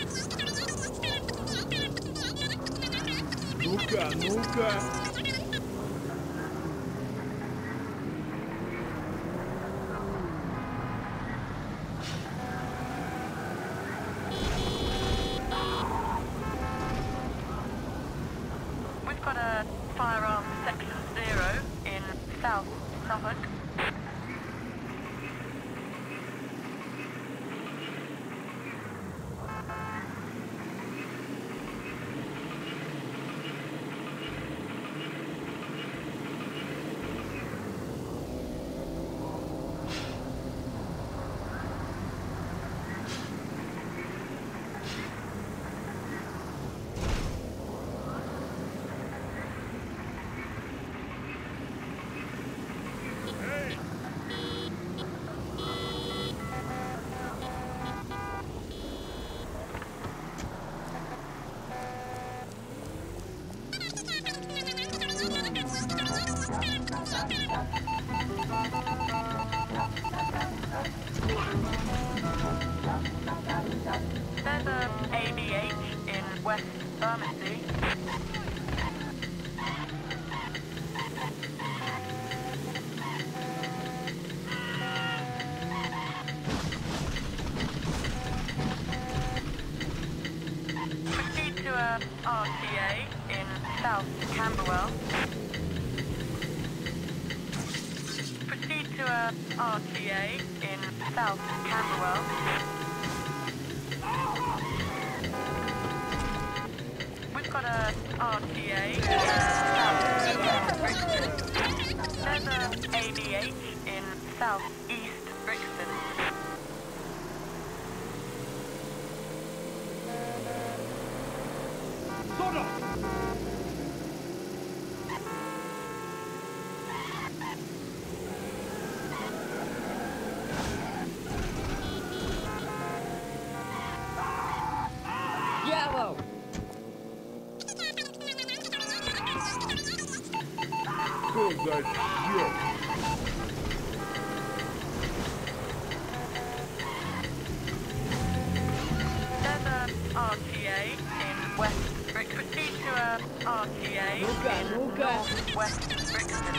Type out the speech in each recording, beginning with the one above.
Ну-ка, ну-ка. We've got a firearms section 0 in South Suffolk. There's a ABH in West Bermondsey. Proceed to a RTA in South Camberwell. Proceed to a RTA in South Camberwell. We've got a RTA. There's a ABH in South East Brixton. Yellow! Что за черт? There's a RTA in West Brixton. Proceed to a RTA Ну-ка, in ну-ка. West Brixton.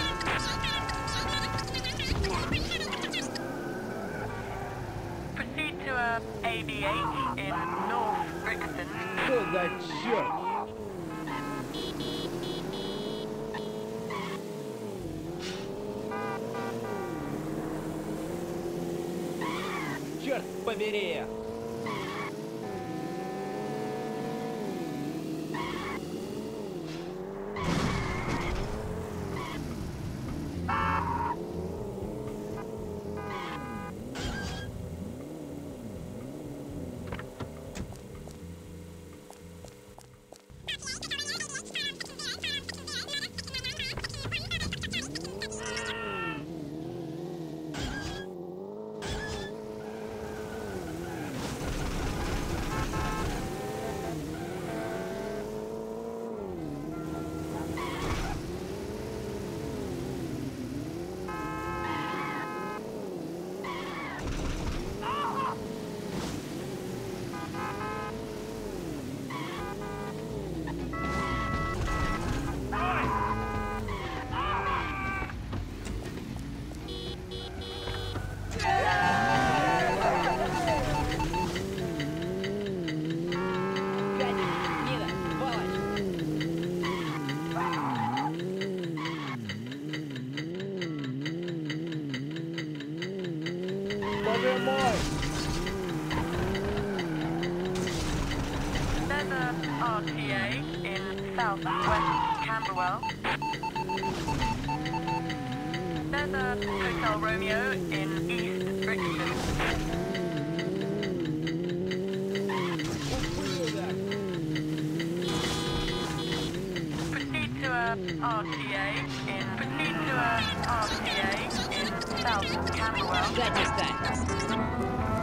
Proceed to a ABH in North Brixton. Что за черт? Черт побери! Боже мой! There's a RTA in South West Camberwell. There's a Hotel Romeo in East Brixton. Proceed to a RTA in South Camberwell. Сзади стань!